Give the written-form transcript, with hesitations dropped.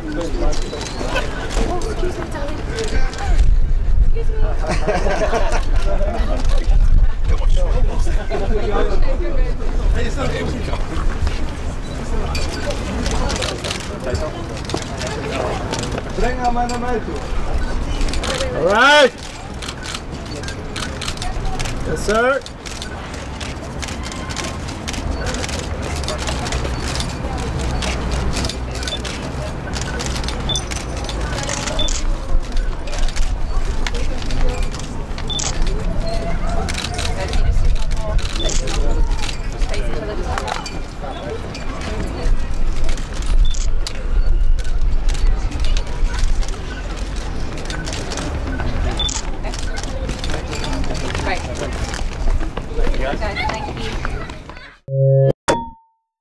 Excuse me, darling. Breng hem maar naar mij toe. All right. Yes, sir.